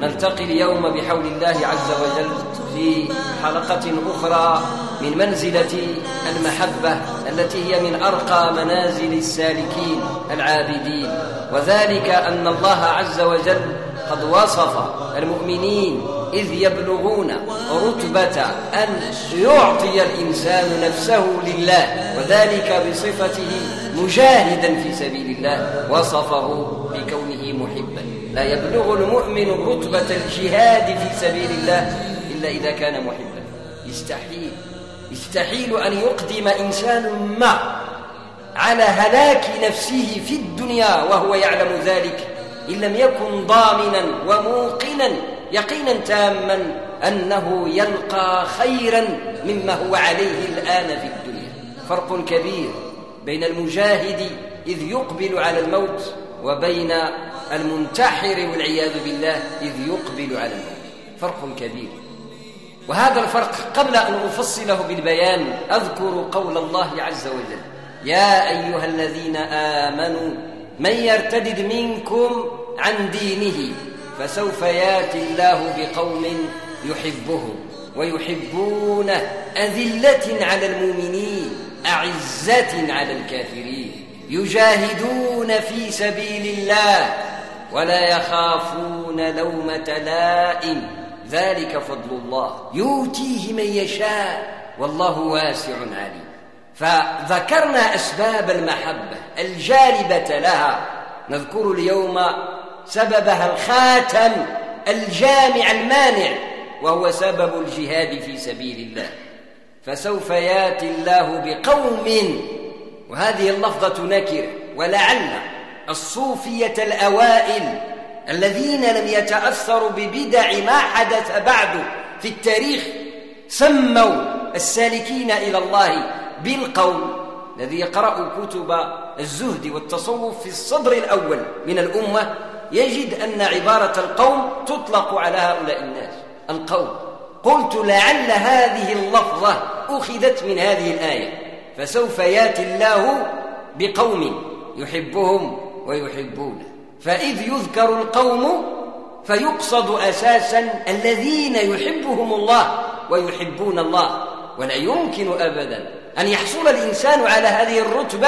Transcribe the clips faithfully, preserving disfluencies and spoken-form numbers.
نلتقي اليوم بحول الله عز وجل في حلقة أخرى من منزلة المحبة التي هي من أرقى منازل السالكين العابدين، وذلك أن الله عز وجل قد وصف المؤمنين إذ يبلغون رتبة أن يعطي الإنسان نفسه لله، وذلك بصفته مجاهدا في سبيل الله، وصفه بكونه محبا. لا يبلغ المؤمن رتبة الجهاد في سبيل الله إلا إذا كان محبا. يستحيل يستحيل أن يقدم إنسان ما على هلاك نفسه في الدنيا وهو يعلم ذلك إن لم يكن ضامنا وموقنا يقينا تاما أنه يلقى خيرا مما هو عليه الآن في الدنيا. فرق كبير بين المجاهد إذ يقبل على الموت وبين المنتحر والعياذ بالله إذ يقبل على الموت، فرق كبير. وهذا الفرق قبل أن أفصله بالبيان أذكر قول الله عز وجل: يا أيها الذين آمنوا من يرتد منكم عن دينه فسوف ياتي الله بقوم يحبهم ويحبونه أذلة على المؤمنين أعزة على الكافرين يجاهدون في سبيل الله ولا يخافون لومة لائم ذلك فضل الله يؤتيه من يشاء والله واسع عليم. فذكرنا أسباب المحبة الجالبة لها، نذكر اليوم سببها الخاتم الجامع المانع، وهو سبب الجهاد في سبيل الله. فسوف ياتي الله بقوم، وهذه اللفظة نكر، ولعل الصوفية الأوائل الذين لم يتأثروا ببدع ما حدث بعد في التاريخ سموا السالكين إلى الله بالقوم. الذي يقرأ كتب الزهد والتصوف في الصدر الأول من الأمة يجد أن عبارة القوم تطلق على هؤلاء الناس، القوم. قلت لعل هذه اللفظة أخذت من هذه الآية: فسوف ياتي الله بقوم يحبهم ويحبونه. فإذ يذكر القوم فيقصد أساسا الذين يحبهم الله ويحبون الله. ولا يمكن أبدا أن يحصل الإنسان على هذه الرتبة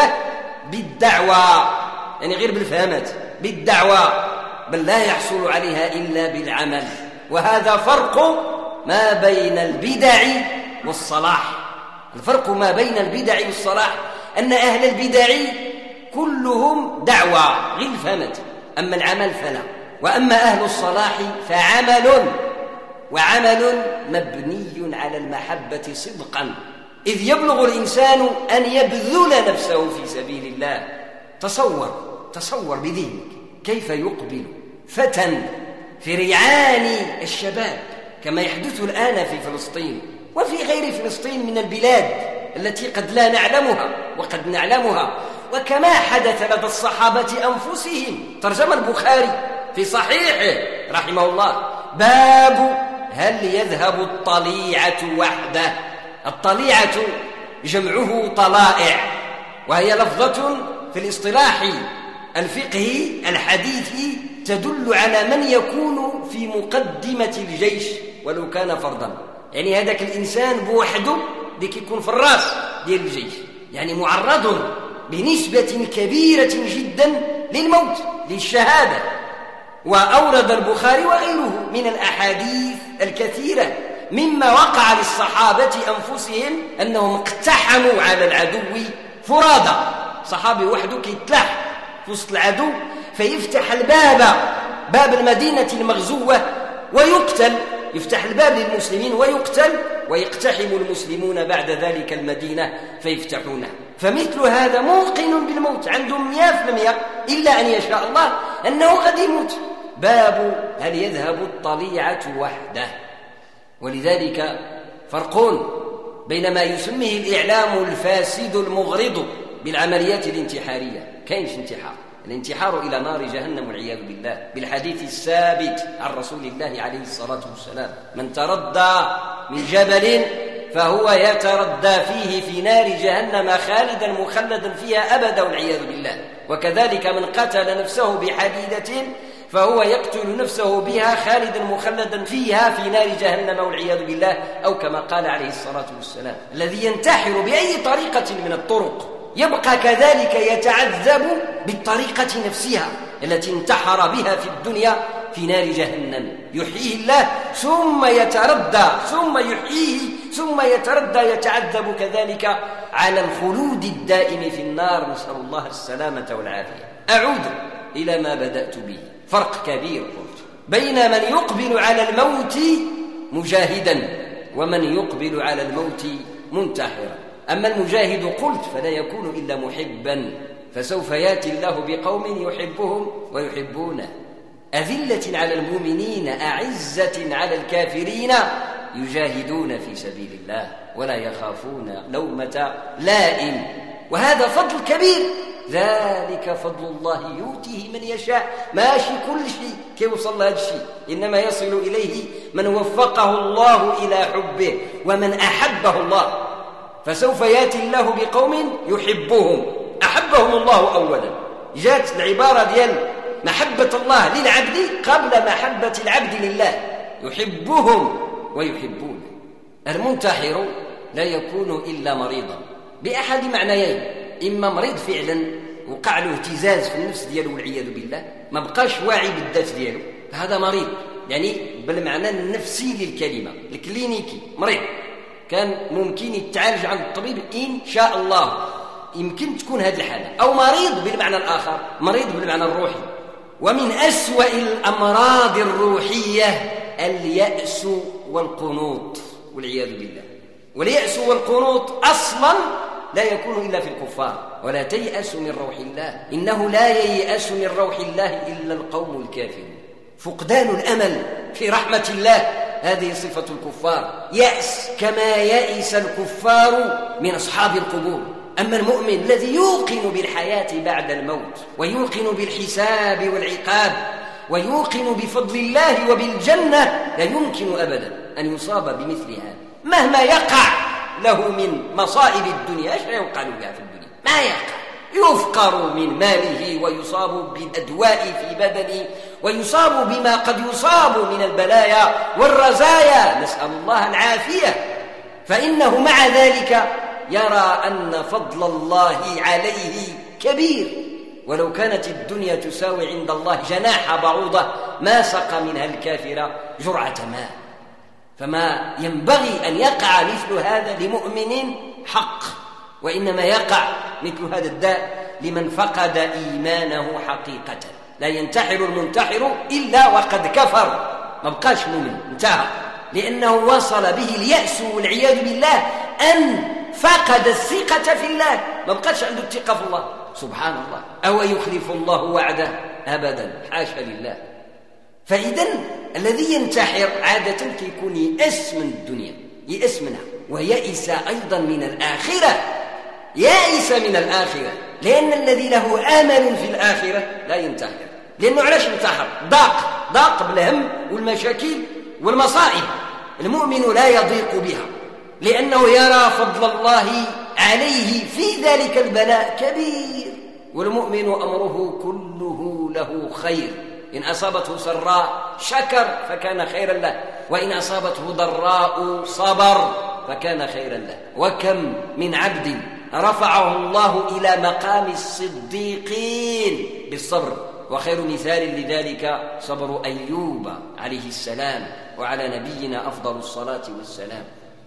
بالدعوة، يعني غير بالفهمات، بالدعوة، بل لا يحصل عليها إلا بالعمل. وهذا فرق ما بين البدع والصلاح. الفرق ما بين البدع والصلاح أن أهل البدع كلهم دعوة غير فهمت، أما العمل فلا. وأما أهل الصلاح فعمل، وعمل مبني على المحبة صدقا، إذ يبلغ الإنسان أن يبذل نفسه في سبيل الله. تصور تصور بذهنك كيف يقبل فتى في ريعان الشباب كما يحدث الآن في فلسطين وفي غير فلسطين من البلاد التي قد لا نعلمها وقد نعلمها، وكما حدث لدى الصحابة أنفسهم. ترجم البخاري في صحيحه رحمه الله: باب هل يذهب الطليعة وحده. الطليعة جمعه طلائع، وهي لفظة في الاصطلاح الفقهي الحديثي تدل على من يكون في مقدمة الجيش ولو كان فردا. يعني هذاك الإنسان بوحده ديك يكون في الراس ديال الجيش، يعني معرض بنسبة كبيرة جدا للموت، للشهادة. وأورد البخاري وغيره من الأحاديث الكثيرة مما وقع للصحابة أنفسهم أنهم اقتحموا على العدو فرادى. صحابي وحده كيتلاح في وسط العدو فيفتح الباب، باب المدينة المغزوة، ويقتل. يفتح الباب للمسلمين ويقتل، ويقتحم المسلمون بعد ذلك المدينة فيفتحونها. فمثل هذا موقن بالموت، عندهم مئة في المئة إلا أن يشاء الله أنه قد يموت. باب هل يذهب الطليعة وحده. ولذلك فرق بين ما يسميه الإعلام الفاسد المغرض بالعمليات الانتحارية. كاينش انتحار، الانتحار إلى نار جهنم والعياذ بالله، بالحديث الثابت عن رسول الله عليه الصلاة والسلام: من تردى من جبل فهو يتردى فيه في نار جهنم خالدا مخلدا فيها أبدا والعياذ بالله. وكذلك من قتل نفسه بحديدة فهو يقتل نفسه بها خالدا مخلدا فيها في نار جهنم والعياذ بالله، أو كما قال عليه الصلاة والسلام. الذي ينتحر بأي طريقة من الطرق يبقى كذلك يتعذب بالطريقة نفسها التي انتحر بها في الدنيا في نار جهنم، يحييه الله ثم يتردى ثم يحييه ثم يتردى يتعذب كذلك على الخلود الدائم في النار، نسأل الله السلامة والعافية. أعود إلى ما بدأت به. فرق كبير قلت بين من يقبل على الموت مجاهدا ومن يقبل على الموت منتحرا. أما المجاهد قلت فلا يكون إلا محبا، فسوف يأتي الله بقوم يحبهم ويحبونه، أذلة على المؤمنين أعزة على الكافرين، يجاهدون في سبيل الله ولا يخافون لومة لائم. وهذا فضل كبير، ذلك فضل الله يؤتيه من يشاء. ماشي كل شيء كيف يوصل لهذا الشيء، إنما يصل إليه من وفقه الله إلى حبه ومن أحبه الله. فسوف يأتي الله بقوم يحبهم، أحبهم الله أولا. جاءت العبارة ديال محبة الله للعبد قبل محبة العبد لله، يحبهم ويحبون. المنتحر لا يكون إلا مريضا بأحد معنيين: إما مريض فعلا وقع له اهتزاز في النفس دياله والعياذ بالله، ما بقاش واعي بالذات دياله، فهذا مريض يعني بالمعنى النفسي للكلمة، الكلينيكي مريض، كان ممكن يتعالج عند الطبيب إن شاء الله، يمكن تكون هذه الحالة. أو مريض بالمعنى الآخر، مريض بالمعنى الروحي. ومن أسوأ الأمراض الروحية اليأس والقنوط والعياذ بالله. واليأس والقنوط أصلا لا يكون إلا في الكفار. ولا تيأس من روح الله، إنه لا ييأس من روح الله إلا القوم الكافرون. فقدان الأمل في رحمة الله هذه صفة الكفار، يأس كما يأس الكفار من أصحاب القبور. أما المؤمن الذي يوقن بالحياة بعد الموت ويوقن بالحساب والعقاب ويوقن بفضل الله وبالجنة، لا يمكن أبدا أن يصاب بمثل هذا مهما يقع له من مصائب الدنيا. ايش يوقع له في الدنيا؟ ما يقع، يفقر من ماله ويصاب بالأدواء في بدنه ويصاب بما قد يصاب من البلايا والرزايا، نسأل الله العافية. فإنه مع ذلك يرى أن فضل الله عليه كبير، ولو كانت الدنيا تساوي عند الله جناح بعوضة ما سقى منها الكافر جرعة ماء. فما ينبغي أن يقع مثل هذا لمؤمن حق، وإنما يقع مثل هذا الداء لمن فقد إيمانه حقيقة. لا ينتحر المنتحر إلا وقد كفر، ما بقاش مؤمن، انتهى، لأنه وصل به اليأس والعياذ بالله أن فقد الثقة في الله، ما بقاش عنده الثقة في الله. سبحان الله، أو يخلف الله وعده؟ أبدا، حاشا لله. فإذن الذي ينتحر عادة كيكون يأس من الدنيا، يأس منها، ويأس أيضا من الآخرة، يأس من الآخرة، لأن الذي له آمل في الآخرة لا ينتحر. لأنه علاش ينتحر؟ ضاق ضاق بالهم والمشاكل والمصائب. المؤمن لا يضيق بها لأنه يرى فضل الله عليه في ذلك البلاء كبير. والمؤمن أمره كله له خير، إن أصابته سراء شكر فكان خيرا له، وإن أصابته ضراء صبر فكان خيرا له. وكم من عبد رفعه الله إلى مقام الصديقين بالصبر، وخير مثال لذلك صبر أيوب عليه السلام، وعلى نبينا أفضل الصلاة والسلام.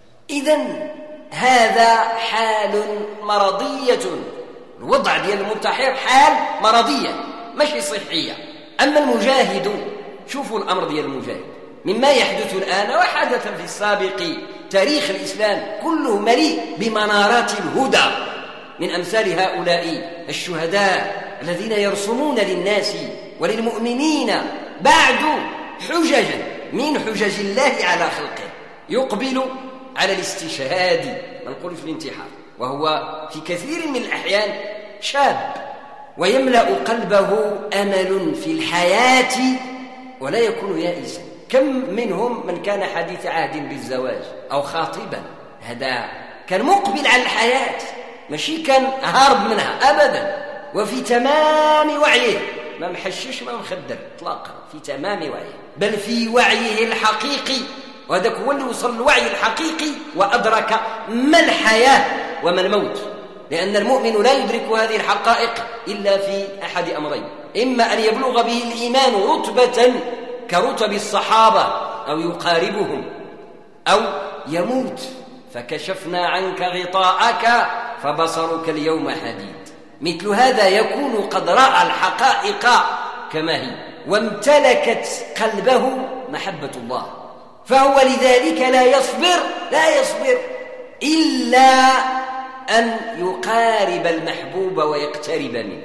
إذن هذا حال مرضية، الوضع ديال المنتحر حال مرضية ماشي صحية. أما المجاهد، شوفوا الأمر ديال المجاهد مما يحدث الآن وحدث في السابق، تاريخ الإسلام كله مليء بمنارات الهدى من أمثال هؤلاء الشهداء الذين يرسمون للناس وللمؤمنين بعد حججا من حجج الله على خلقه. يقبل على الاستشهاد، ما نقولش الانتحار، وهو في كثير من الأحيان شاب ويملأ قلبه أمل في الحياة ولا يكون يائسا. كم منهم من كان حديث عهد بالزواج أو خاطبا، هذا كان مقبل على الحياة، ماشي كان هارب منها أبدا، وفي تمام وعيه ما محشش ما مخدر اطلاقا، في تمام وعيه، بل في وعيه الحقيقي، وهذاك هو اللي وصل الوعي الحقيقي وأدرك ما الحياة وما الموت. لأن المؤمن لا يدرك هذه الحقائق إلا في أحد أمرين: إما أن يبلغ به الإيمان رتبة كرتب الصحابة أو يقاربهم، أو يموت فكشفنا عنك غطاءك فبصرك اليوم حديد. مثل هذا يكون قد رأى الحقائق كما هي وامتلكت قلبه محبة الله، فهو لذلك لا يصبر لا يصبر إلا أن يقارب المحبوب ويقترب منه.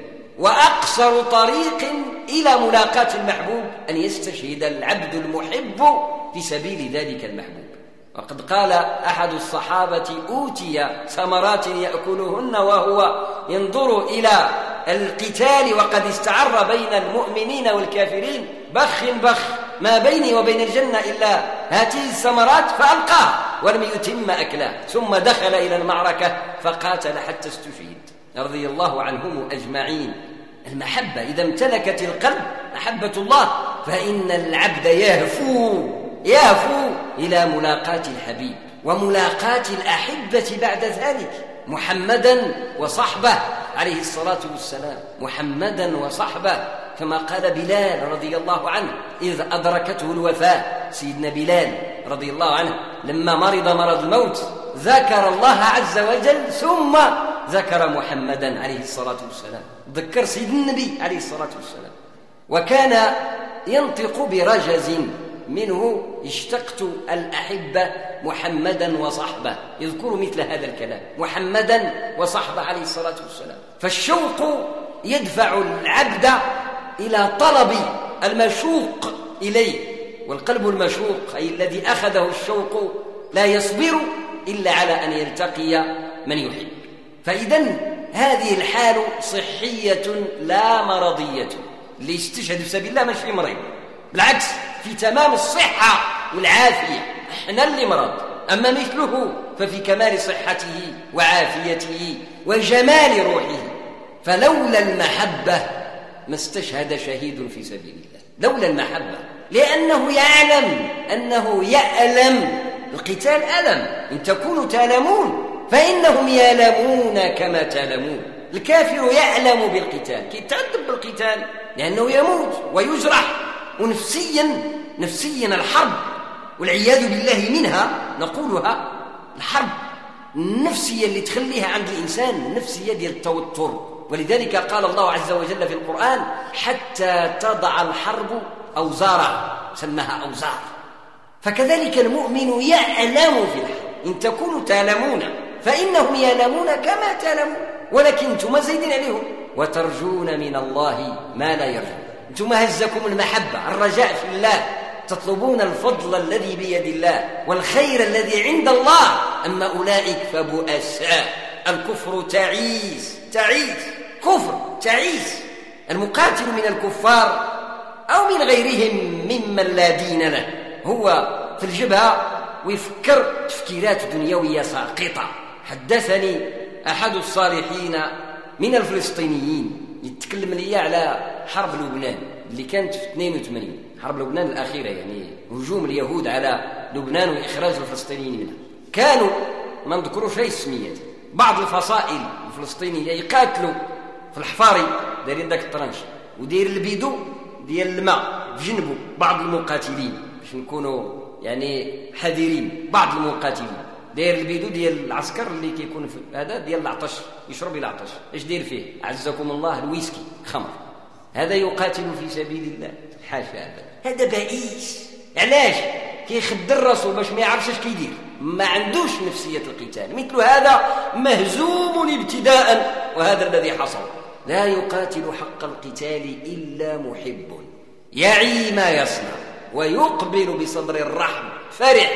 وأقصر طريق إلى ملاقاة المحبوب أن يستشهد العبد المحب في سبيل ذلك المحبوب. وقد قال أحد الصحابة: أوتي ثمرات يأكلهن وهو ينظر إلى القتال وقد استعر بين المؤمنين والكافرين، بخ بخ ما بيني وبين الجنة إلا هذه الثمرات، فألقاه ولم يتم أكله، ثم دخل إلى المعركة فقاتل حتى استشهد رضي الله عنهم أجمعين. المحبة إذا امتلكت القلب محبة الله، فإن العبد يهفو يهفو إلى ملاقاة الحبيب وملاقاة الأحبة بعد ذلك، محمدا وصحبه عليه الصلاة والسلام، محمدا وصحبه، كما قال بلال رضي الله عنه إذ أدركته الوفاة. سيدنا بلال رضي الله عنه لما مرض مرض الموت ذكر الله عز وجل ثم ذكر محمدا عليه الصلاة والسلام، ذكر سيدنا النبي عليه الصلاة والسلام. وكان ينطق برجز منه: اشتقت الأحبة محمدا وصحبه، يذكر مثل هذا الكلام: محمدا وصحبه عليه الصلاة والسلام. فالشوق يدفع العبد إلى طلب المشوق إليه، والقلب المشوق أي الذي أخذه الشوق لا يصبر إلا على أن يلتقي من يحب. فإذن هذه الحال صحية لا مرضية، اللي يستشهد في سبيل الله مش في مريض، بالعكس في تمام الصحة والعافية، احنا اللي مرض، أما مثله ففي كمال صحته وعافيته وجمال روحه. فلولا المحبة ما استشهد شهيد في سبيل الله، لولا المحبة، لأنه يعلم أنه يألم القتال ألم، إن تكونوا تألمون فإنهم يألمون كما تألمون. الكافر يألم بالقتال، كي يتعذب بالقتال لأنه يموت ويجرح، ونفسيا نفسيا الحرب والعياذ بالله منها نقولها، الحرب النفسية اللي تخليها عند الإنسان النفسية ديال التوتر. ولذلك قال الله عز وجل في القرآن: حتى تضع الحرب أوزارها، سماها أوزار. فكذلك المؤمن يألم في الحرب، إن تكونوا تألمون فإنهم يألمون كما تألمون، ولكن أنتم زايدين عليهم. وترجون من الله ما لا يرجون، أنتم هزكم المحبة، الرجاء في الله، تطلبون الفضل الذي بيد الله والخير الذي عند الله. أما أولئك فبؤساء، الكفر تعيس تعيس كفر تعيس. المقاتل من الكفار أو من غيرهم ممن لا دين له هو في الجبهة ويفكر تفكيرات دنيوية ساقطة. حدثني أحد الصالحين من الفلسطينيين يتكلم لي على حرب لبنان اللي كانت في اثنين وثمانين، حرب لبنان الأخيرة، يعني هجوم اليهود على لبنان وإخراج الفلسطينيين منها. كانوا ما نذكروش هاي السميات، بعض الفصائل الفلسطينية يقاتلوا في الحفاري دايرين داك الطرنش، ودير البيدو ديال الماء بجنبه بعض المقاتلين باش نكونوا يعني حذرين. بعض المقاتلين داير البيدو ديال العسكر اللي كيكون في هذا ديال العطش، يشرب العطش، ايش داير فيه؟ عزكم الله الويسكي، خمر. هذا يقاتل في سبيل الله؟ حاشا، هذا بائس. علاش؟ كيخدر راسو باش ما يعرفش اش كيدير، ما عندوش نفسية القتال. مثل هذا مهزوم ابتداء، وهذا الذي حصل. لا يقاتل حق القتال إلا محب يعي ما يصنع ويقبل بصدر الرحم، فرح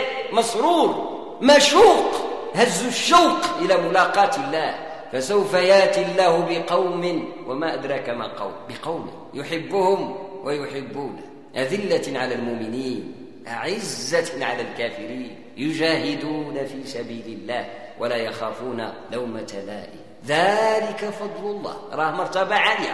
مسرور مشوق، هز الشوق إلى ملاقاة الله. فسوف ياتي الله بقوم، وما أدراك ما قوم، بقوم يحبهم ويحبونه، أذلة على المؤمنين أعزة على الكافرين، يجاهدون في سبيل الله ولا يخافون لومة لائم. ذلك فضل الله، راه مرتبة عالية،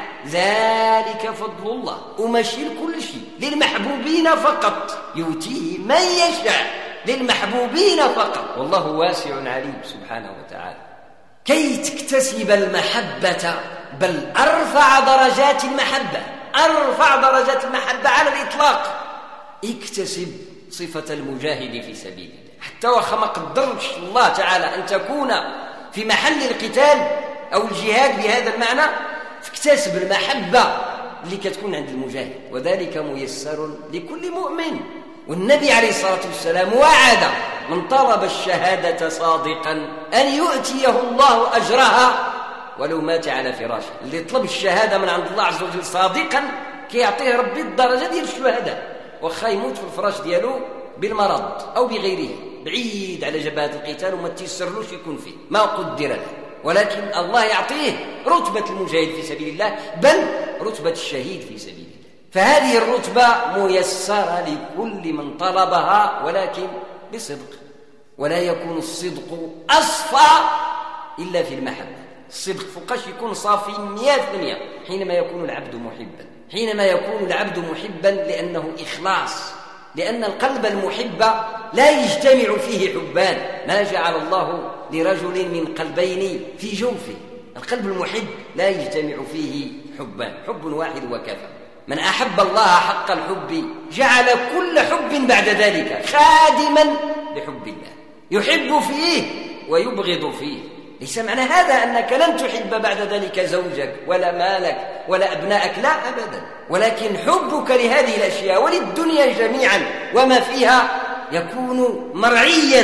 ذلك فضل الله، وماشي لكل شيء، للمحبوبين فقط، يؤتيه من يشاء، للمحبوبين فقط، والله واسع عليم سبحانه وتعالى. كي تكتسب المحبة، بل أرفع درجات المحبة، أرفع درجات المحبة على الإطلاق، اكتسب صفة المجاهد في سبيل الله، حتى وخا ما قدرش الله تعالى أن تكون في محل القتال أو الجهاد بهذا المعنى، فاكتسب المحبة اللي كتكون عند المجاهد، وذلك ميسر لكل مؤمن. والنبي عليه الصلاة والسلام وعد من طلب الشهادة صادقا أن يؤتيه الله أجرها ولو مات على فراشه. اللي طلب الشهادة من عند الله عز وجل صادقا كيعطيه ربي الدرجة ديال الشهداء، وخا يموت في الفراش ديالو بالمرض أو بغيره بعيد على جبهة القتال وما تيسرلوش يكون فيه ما قدر له، ولكن الله يعطيه رتبة المجاهد في سبيل الله، بل رتبة الشهيد في سبيل الله. فهذه الرتبة ميسرة لكل من طلبها، ولكن بصدق، ولا يكون الصدق أصفى إلا في المحبة. الصدق فوقاش يكون صافي مئة في المئة حينما يكون العبد محبا، حينما يكون العبد محبا لأنه إخلاص، لأن القلب المحب لا يجتمع فيه حبان، ما جعل الله لرجل من قلبين في جوفه. القلب المحب لا يجتمع فيه حبان، حب واحد وكفى. من أحب الله حق الحب جعل كل حب بعد ذلك خادما لحب الله، يحب فيه ويبغض فيه. ليس معنى هذا أنك لن تحب بعد ذلك زوجك ولا مالك ولا أبنائك، لا أبدا، ولكن حبك لهذه الأشياء وللدنيا جميعا وما فيها يكون مرعيا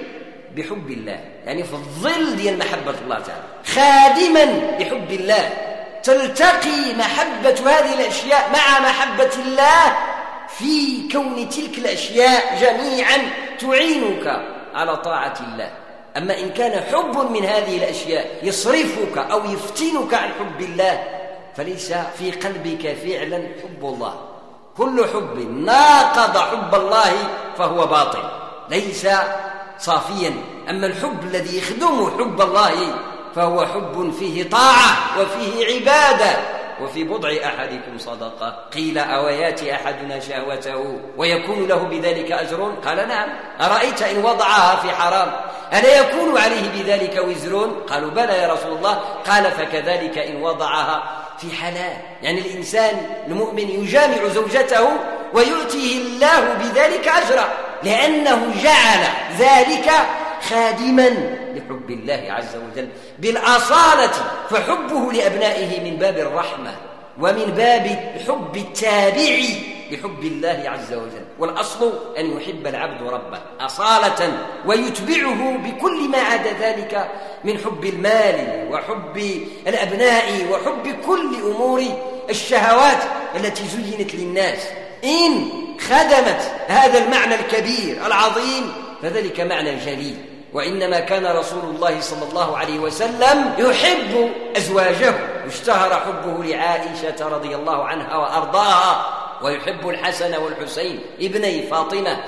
بحب الله، يعني في الظل ديال محبة الله تعالى، خادما لحب الله. تلتقي محبة هذه الأشياء مع محبة الله في كون تلك الأشياء جميعا تعينك على طاعة الله. أما إن كان حب من هذه الأشياء يصرفك أو يفتنك عن حب الله، فليس في قلبك فعلا حب الله. كل حب ناقض حب الله فهو باطل، ليس صافيا. أما الحب الذي يخدم حب الله فهو حب فيه طاعة وفيه عبادة، وفي بضع أحدكم صدقة. قيل أو ياتي أحدنا شهوته ويكون له بذلك أجر؟ قال نعم. أرأيت إن وضعها في حرام ألا يكون عليه بذلك وزر؟ قالوا بلى يا رسول الله. قال فكذلك إن وضعها في حلال، يعني الإنسان المؤمن يجامع زوجته ويؤتيه الله بذلك أجرا، لأنه جعل ذلك خادما لحب الله عز وجل بالأصالة. فحبه لأبنائه من باب الرحمة ومن باب الحب التابعي لحب الله عز وجل، والأصل أن يحب العبد ربه أصالة ويتبعه بكل ما عدا ذلك من حب المال وحب الأبناء وحب كل أمور الشهوات التي زينت للناس. إن خدمت هذا المعنى الكبير العظيم فذلك معنى جليل. وإنما كان رسول الله صلى الله عليه وسلم يحب أزواجه، واشتهر حبه لعائشة رضي الله عنها وأرضاها، ويحب الحسن والحسين ابني فاطمة،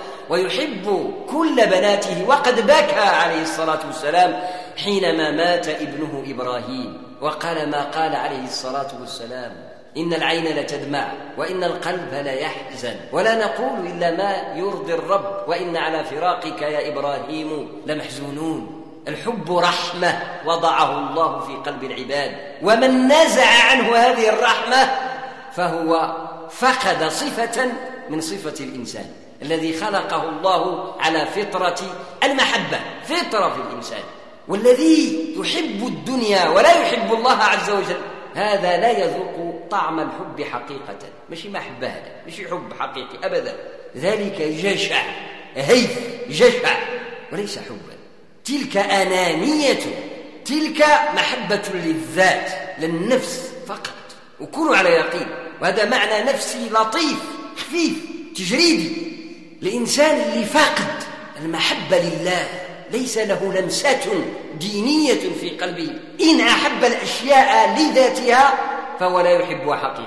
ويحب كل بناته. وقد بكى عليه الصلاة والسلام حينما مات ابنه إبراهيم، وقال ما قال عليه الصلاة والسلام: إن العين لتدمع وإن القلب لا يحزن، ولا نقول إلا ما يرضي الرب، وإن على فراقك يا إبراهيم لمحزونون. الحب رحمة وضعه الله في قلب العباد، ومن نزع عنه هذه الرحمة فهو فقد صفة من صفة الإنسان الذي خلقه الله على فطرة المحبة، فطرة في الإنسان. والذي يحب الدنيا ولا يحب الله عز وجل هذا لا يذوق طعم الحب حقيقة، مش محبة، هذا مش حب حقيقي أبدا، ذلك جشع، هيف جشع وليس حبا. تلك أنانية، تلك محبة للذات للنفس فقط، وكونوا على يقين. وهذا معنى نفسي لطيف خفيف تجريدي. الإنسان اللي فاقد المحبة لله ليس له لمسة دينية في قلبه. إن أحب الأشياء لذاتها فهو لا يحبها حقيقة.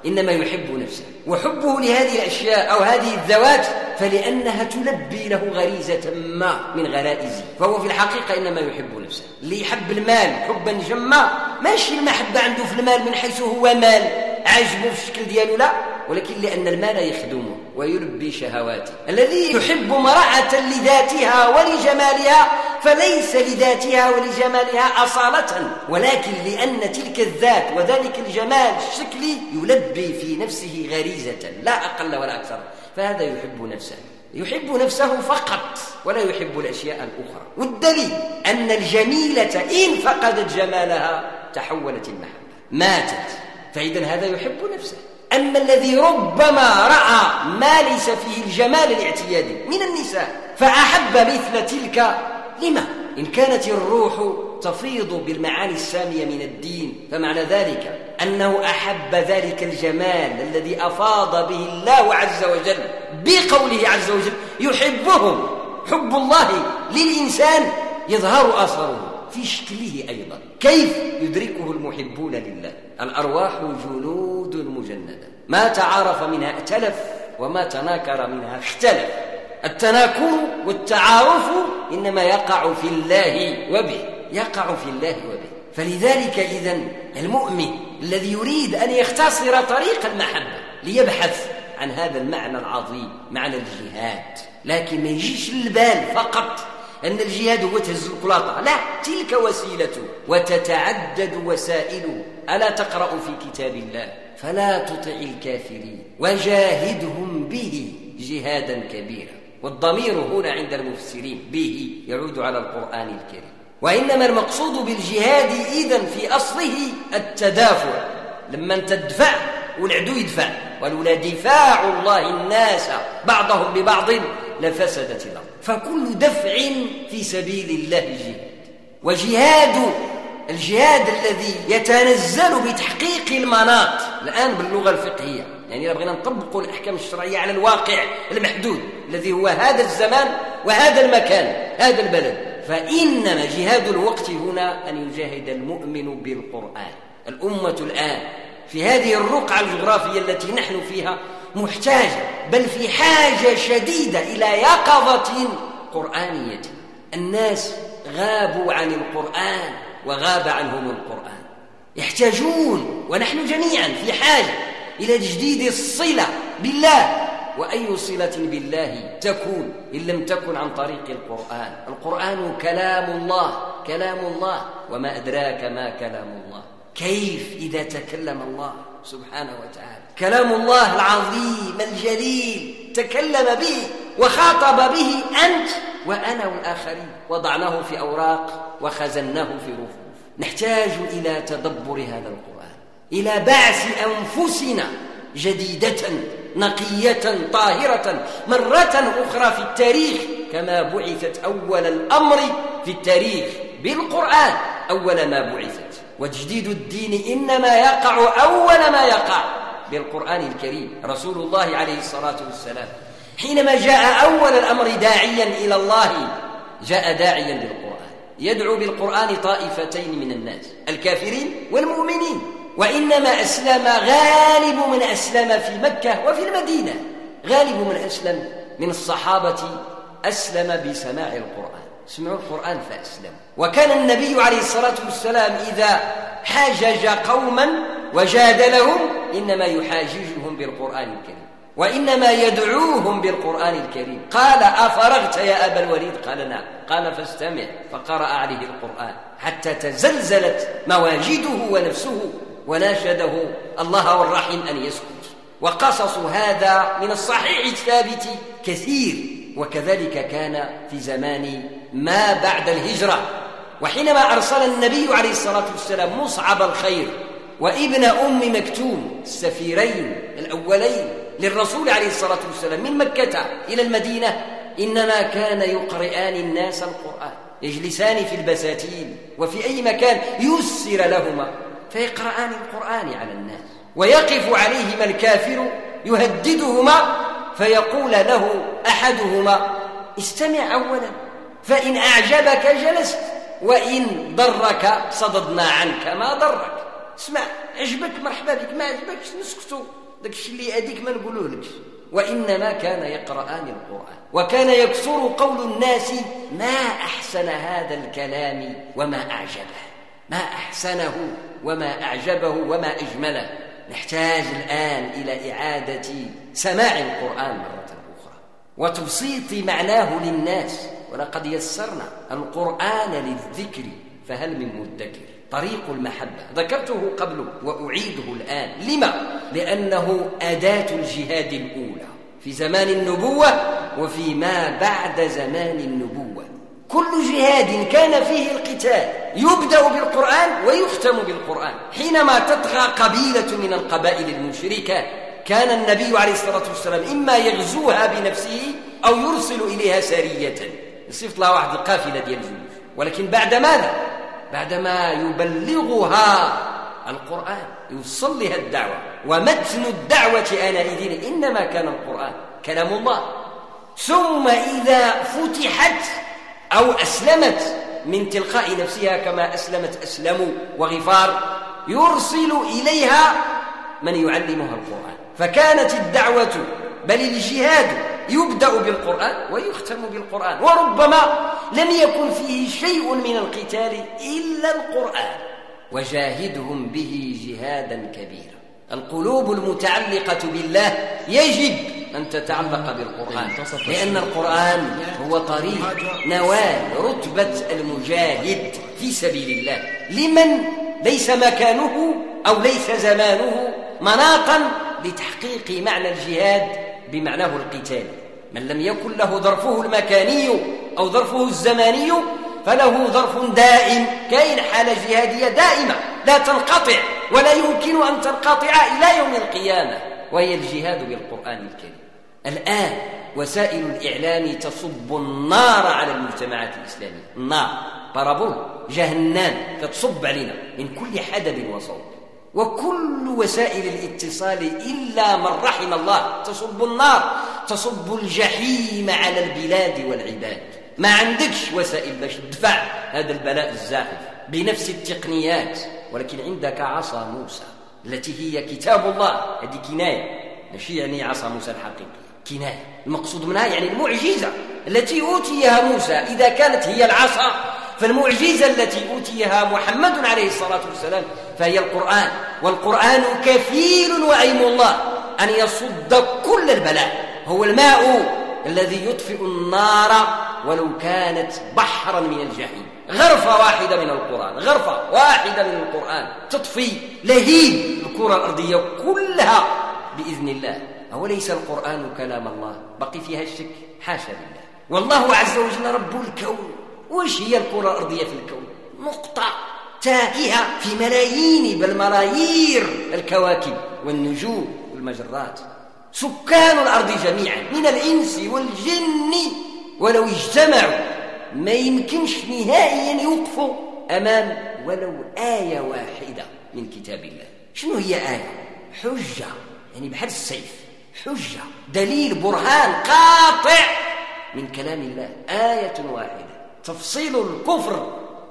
إنما يحب نفسه، وحبه لهذه الأشياء أو هذه الذوات فلأنها تلبي له غريزة ما من غرائزه، فهو في الحقيقة إنما يحب نفسه. اللي يحب المال حبا جما ماشي المحبة عنده في المال من حيث هو مال عاجبه في الشكل دياله، لا، ولكن لأن المال يخدمه ويلبي شهواته. الذي يحب امرأة لذاتها ولجمالها فليس لذاتها ولجمالها أصالة، ولكن لأن تلك الذات وذلك الجمال الشكلي يلبي في نفسه غريزة لا أقل ولا أكثر، فهذا يحب نفسه، يحب نفسه فقط ولا يحب الأشياء الأخرى. والدليل أن الجميلة إن فقدت جمالها تحولت المحبة، ماتت، فإذا هذا يحب نفسه. أما الذي ربما رأى ما ليس فيه الجمال الاعتيادي من النساء فأحب مثل تلك، لما؟ إن كانت الروح تفيض بالمعاني السامية من الدين فمعنى ذلك أنه أحب ذلك الجمال الذي أفاض به الله عز وجل بقوله عز وجل يحبهم. حب الله للإنسان يظهر أثره في شكله أيضا. كيف يدركه المحبون لله؟ الأرواح جنود مجندة، ما تعارف منها ائتلف وما تناكر منها اختلف. التناكر والتعارف إنما يقع في الله وبه، يقع في الله وبه. فلذلك إذن المؤمن الذي يريد أن يختصر طريق المحبة ليبحث عن هذا المعنى العظيم، معنى الجهاد، لكن ما يجيش للبال فقط أن الجهاد هو تهز القلاطة، لا، تلك وسيلته وتتعدد وسائله. ألا تقرأ في كتاب الله فلا تطع الكافرين وجاهدهم به جهادا كبيرا، والضمير هنا عند المفسرين به يعود على القرآن الكريم. وإنما المقصود بالجهاد إذن في أصله التدافع، لما تدفع والعدو يدفع، ولولا دفاع الله الناس بعضهم ببعض لفسدت الأرض. فكل دفع في سبيل الله جهاد. وجهاد الجهاد الذي يتنزل بتحقيق المناط الآن باللغة الفقهية، يعني بغينا نطبق الأحكام الشرعية على الواقع المحدود الذي هو هذا الزمان وهذا المكان هذا البلد، فإنما جهاد الوقت هنا أن يجاهد المؤمن بالقرآن. الأمة الآن في هذه الرقعة الجغرافية التي نحن فيها محتاجة بل في حاجة شديدة إلى يقظة قرآنية. الناس غابوا عن القرآن وغاب عنهم القرآن، يحتاجون ونحن جميعا في حاجة إلى تجديد الصلة بالله. وأي صلة بالله تكون إن لم تكن عن طريق القرآن؟ القرآن كلام الله، كلام الله، وما أدراك ما كلام الله. كيف إذا تكلم الله سبحانه وتعالى، كلام الله العظيم الجليل تكلم به وخاطب به أنت وأنا والآخرين، وضعناه في أوراق وخزناه في رفوف. نحتاج إلى تدبر هذا القرآن، إلى بعث أنفسنا جديدة نقية طاهرة مرة أخرى في التاريخ، كما بعثت أول الأمر في التاريخ بالقرآن أول ما بعثت. وتجديد الدين إنما يقع أول ما يقع بالقرآن الكريم. رسول الله عليه الصلاة والسلام حينما جاء أول الأمر داعيا إلى الله جاء داعيا بالقرآن، يدعو بالقرآن طائفتين من الناس، الكافرين والمؤمنين. وإنما أسلم غالب من أسلم في مكة وفي المدينة، غالب من أسلم من الصحابة أسلم بسماع القرآن، سمعوا القرآن فأسلموا. وكان النبي عليه الصلاة والسلام إذا حاجج قوما وجادلهم إنما يحاججهم بالقرآن الكريم، وإنما يدعوهم بالقرآن الكريم. قال أفرغت يا أبا الوليد؟ قال نعم. قال فاستمع، فقرأ عليه القرآن حتى تزلزلت مواجده ونفسه وناشده الله والرحيم أن يسكت. وقصص هذا من الصحيح الثابت كثير. وكذلك كان في زمان ما بعد الهجرة، وحينما أرسل النبي عليه الصلاة والسلام مصعب الخير وابن أم مكتوم السفيرين الأولين للرسول عليه الصلاة والسلام من مكة إلى المدينة، إنما كان يقرئان الناس القرآن، يجلسان في البساتين وفي أي مكان يسر لهما فيقرآن القرآن على الناس، ويقف عليهما الكافر يهددهما فيقول له أحدهما استمع أولا فإن أعجبك جلست وإن ضرك صددنا عنك ما ضرك. اسمع، عجبك مرحبا بك، ما عجبكش نسكتوا، داك الشيء اللي هذيك ما نقولولكش. وإنما كان يقرآن القرآن، وكان يكثر قول الناس ما أحسن هذا الكلام وما أعجبه، ما أحسنه وما أعجبه وما أجمله. نحتاج الآن إلى إعادة سماع القرآن مرة أخرى وتبسيط معناه للناس. ولقد يسرنا القرآن للذكر فهل من مدكر. طريق المحبة ذكرته قبل وأعيده الآن. لما؟ لأنه أداة الجهاد الأولى في زمان النبوة وفيما بعد زمان النبوة. كل جهاد كان فيه القتال يبدأ بالقرآن ويختم بالقرآن. حينما تطغى قبيلة من القبائل المشركة كان النبي عليه الصلاة والسلام إما يغزوها بنفسه أو يرسل إليها سرية، يصيفط لها واحد القافلة ديال الجيوش، ولكن بعد ماذا؟ بعدما يبلغها القرآن، يوصل لها الدعوة. ومتن الدعوة آنئذ إنما كان القرآن كلام الله. ثم إذا فتحت أو أسلمت من تلقاء نفسها كما أسلمت أسلم وغفار يرسل إليها من يعلمها القرآن. فكانت الدعوة بل الجهاد يبدأ بالقرآن ويختم بالقرآن، وربما لم يكن فيه شيء من القتال إلا القرآن. وجاهدهم به جهادا كبيرا. القلوب المتعلقة بالله يجب أن تتعلق بالقرآن، لأن القرآن هو طريق نوال رتبة المجاهد في سبيل الله لمن ليس مكانه أو ليس زمانه مناطا لتحقيق معنى الجهاد بمعناه القتال. من لم يكن له ظرفه المكاني أو ظرفه الزماني فله ظرف دائم، كاين حالة جهادية دائمة لا تنقطع ولا يمكن أن تنقطع إلى يوم القيامة، وهي الجهاد بالقرآن الكريم. الآن وسائل الإعلام تصب النار على المجتمعات الإسلامية، النار بارابول جهنم تتصب علينا من كل حدب وصوت، وكل وسائل الاتصال إلا من رحم الله تصب النار، تصب الجحيم على البلاد والعباد. ما عندكش وسائل باش تدفع هذا البلاء الزاحف بنفس التقنيات، ولكن عندك عصا موسى التي هي كتاب الله. هذه كناية، ماشي يعني عصا موسى الحقيقي، كناية. المقصود منها يعني المعجزة التي أوتيها موسى. إذا كانت هي العصا فالمعجزة التي أوتيها محمد عليه الصلاة والسلام فهي القرآن. والقرآن كفيل وأيم الله أن يصد كل البلاء. هو الماء الذي يطفئ النار ولو كانت بحرا من الجحيم. غرفة واحدة من القرآن، غرفة واحدة من القرآن تطفي لهيب الكرة الأرضية كلها بإذن الله. أوليس القرآن كلام الله؟ بقي فيها الشك؟ حاشا لله. والله عز وجل رب الكون. وش هي الكرة الأرضية في الكون؟ نقطة تائهة في ملايين بل ملايير الكواكب والنجوم والمجرات. سكان الأرض جميعا من الإنس والجن ولو اجتمعوا ما يمكنش نهائيا يوقفوا أمام ولو آية واحدة من كتاب الله. شنو هي آية؟ حجة، يعني بحال السيف، حجة، دليل، برهان قاطع من كلام الله. آية واحدة تفصيل الكفر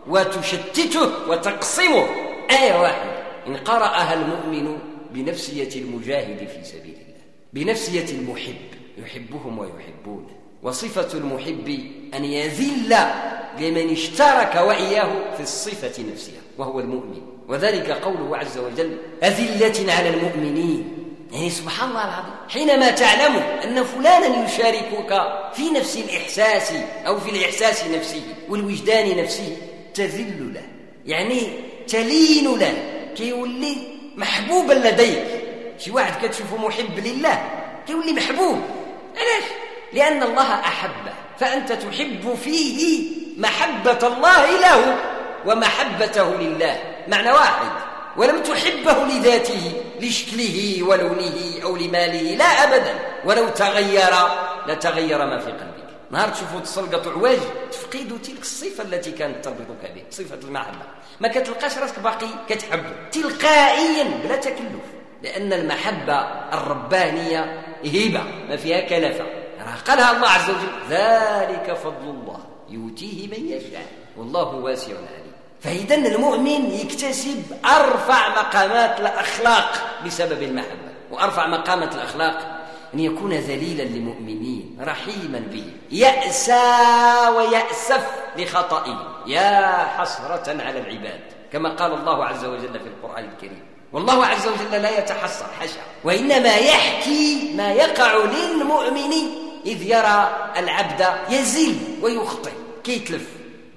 وتشتته وتقسمه، آية واحدة إن قرأها المؤمن بنفسية المجاهد في سبيل الله، بنفسية المحب يحبهم ويحبونه. وصفة المحب أن يذل لمن اشترك وإياه في الصفة نفسها وهو المؤمن. وذلك قوله عز وجل أذلة على المؤمنين. يعني سبحان الله العظيم، حينما تعلم أن فلانا يشاركك في نفس الإحساس أو في الإحساس نفسه والوجدان نفسه تذل له، يعني تلين له، كيولي محبوبا لديك. شي واحد كتشوفه محب لله كيولي محبوب. علاش؟ لأن الله أحبه، فأنت تحب فيه محبة الله له ومحبته لله، معنى واحد. ولم تحبه لذاته لشكله ولونه أو لماله، لا أبدا. ولو تغير لتغير ما في قلبك. نهار تشوفه تسلقط عواج تفقد تلك الصفة التي كانت تربطك به، صفة المحبة، ما كتلقاش راسك باقي كتحبه تلقائيا بلا تكلف، لأن المحبة الربانية هبة ما فيها كلفة. قالها الله عز وجل ذلك فضل الله يؤتيه من يشاء والله واسع عليم. فإذا المؤمن يكتسب أرفع مقامات الأخلاق بسبب المحبة. وأرفع مقامات الأخلاق أن يكون ذليلا للمؤمنين، رحيما بهم، يأسى ويأسف لخطئه، يا حسرة على العباد، كما قال الله عز وجل في القرآن الكريم. والله عز وجل لا يتحسر، حاشا، وإنما يحكي ما يقع للمؤمن إذ يرى العبد يزل ويخطئ كيتلف.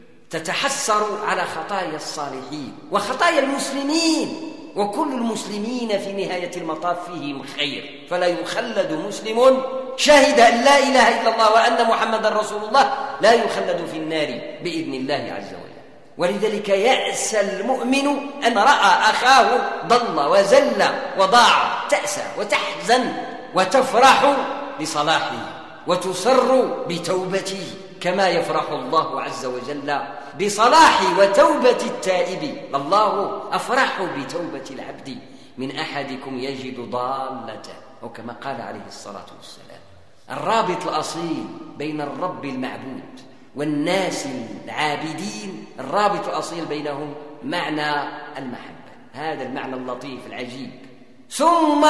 تتحسر على خطايا الصالحين وخطايا المسلمين، وكل المسلمين في نهاية المطاف فيهم خير، فلا يخلد مسلم شهد أن لا إله إلا الله وأن محمدا رسول الله لا يخلد في النار بإذن الله عز وجل. ولذلك يأسى المؤمن أن رأى أخاه ضل وزل وضاع، تأسى وتحزن وتفرح بصلاحه وتسر بتوبته، كما يفرح الله عز وجل بصلاح وتوبة التائب. الله أفرح بتوبة العبد من أحدكم يجد ضالته، أو كما قال عليه الصلاة والسلام. الرابط الأصيل بين الرب المعبود والناس العابدين، الرابط الأصيل بينهم معنى المحبة، هذا المعنى اللطيف العجيب. ثم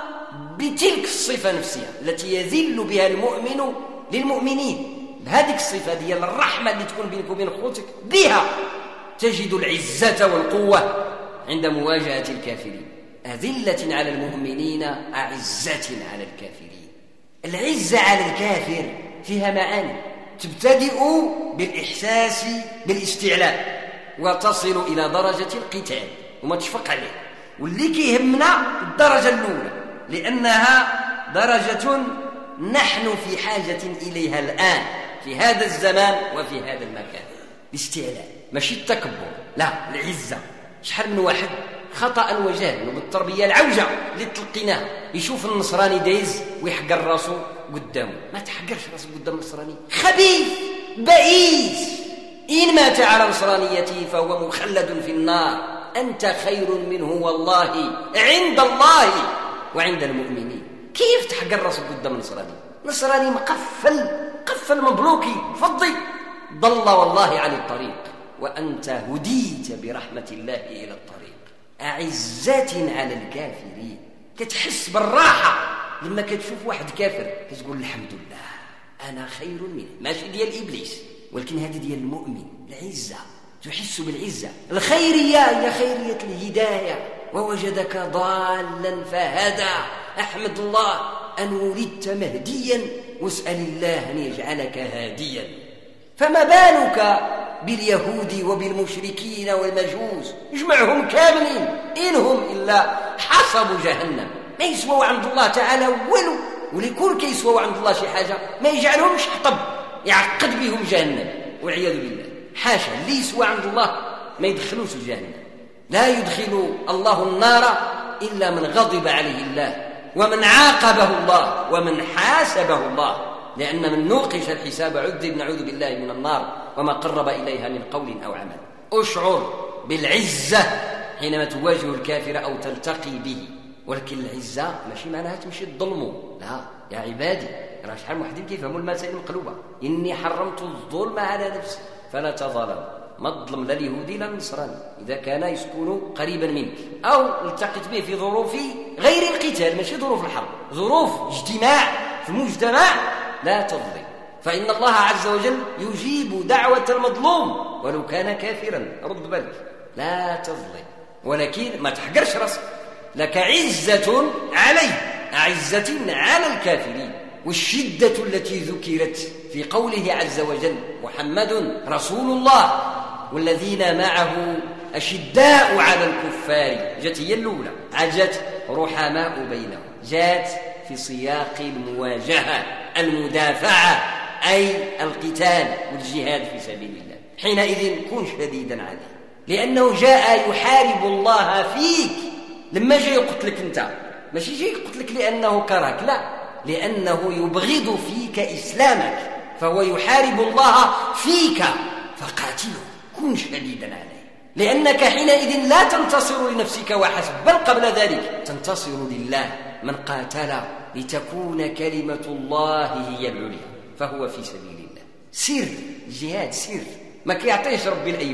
بتلك الصفة نفسها التي يذل بها المؤمن للمؤمنين، بهذه الصفة ديال الرحمة اللي تكون بينك وبين أخوتك، بها تجد العزة والقوة عند مواجهة الكافرين. أذلة على المؤمنين، أعزة على الكافرين. العزة على الكافر فيها معاني، تبتدئ بالإحساس بالاستعلاء وتصل إلى درجة القتال وما تشفق عليه، واللي كيهمنا الدرجة الأولى لأنها درجة نحن في حاجة إليها الآن في هذا الزمان وفي هذا المكان. الاستعلاء ماشي التكبر، لا، العزة. شحال من واحد خطأ وجهل وبالتربية العوجة اللي تلقيناها يشوف النصراني دايز ويحقر راسه قدامه. ما تحقرش راسك قدام النصراني، خبيث بئيس، إن مات على نصرانيته فهو مخلد في النار، أنت خير منه والله عند الله وعند المؤمنين. كيف تحقر راسك قدام النصراني؟ نصراني مقفل قفل مبلوكي فضي، ضل والله عن الطريق، وأنت هديت برحمة الله إلى الطريق. أعزة على الكافرين، كتحس بالراحة لما كتشوف واحد كافر كتقول الحمد لله أنا خير منه، ماشي ديال إبليس ولكن هذه ديال المؤمن. العزة، تحس بالعزة. الخيرية هي خيرية الهداية، ووجدك ضالا فهدى، أحمد الله أن ولدت مهديا واسأل الله أن يجعلك هاديا. فما بالك باليهود وبالمشركين والمجوس، اجمعهم كاملين إنهم إلا حصب جهنم، ما يسووا عند الله تعالى ولو، ولكل كيسووا عند الله شي حاجة ما يجعلهمش حطب يعقد بهم جهنم والعياذ بالله. حاشا، اللي يسوى عند الله ما يدخلوش جهنم. لا يدخل الله النار إلا من غضب عليه الله ومن عاقبه الله ومن حاسبه الله، لأن من نوقش الحساب عذب، نعوذ بالله من النار وما قرب إليها من قول أو عمل. أشعر بالعزة حينما تواجه الكافر أو تلتقي به، ولكن العزة ماشي معناها تمشي تظلمه، لا يا عبادي، راه شحال من واحد كيفهموا المسائل مقلوبة. إني حرمت الظلم على نفسي فلا تظلم، ما تظلم لا اليهودي لا النصراني إذا كان يسكن قريبا منك أو التقيت به في ظروف غير القتال، ماشي ظروف الحرب، ظروف اجتماع في مجتمع، لا تظلم. فإن الله عز وجل يجيب دعوة المظلوم ولو كان كافرا، رد بالك، لا تظلم، ولكن ما تحقرش راسك، لك عزة عليه، أعزة على الكافرين. والشدة التي ذكرت في قوله عز وجل محمد رسول الله والذين معه أشداء على الكفار، جت هي الأولى، عجت رحماء بينهم، جات في سياق المواجهة المدافعة أي القتال والجهاد في سبيل الله. حينئذ كن شديدا عليه، لأنه جاء يحارب الله فيك. لما جاء يقتلك أنت ماشي جاء يقتلك لأنه كرهك، لا، لأنه يبغض فيك إسلامك، فهو يحارب الله فيك، فقاتله، كن شديدا عليه، لأنك حينئذ لا تنتصر لنفسك وحسب، بل قبل ذلك تنتصر لله. من قاتل لتكون كلمة الله هي العليا فهو في سبيل الله. سر جهاد، سر ما كيعطيش ربي لأي واحد،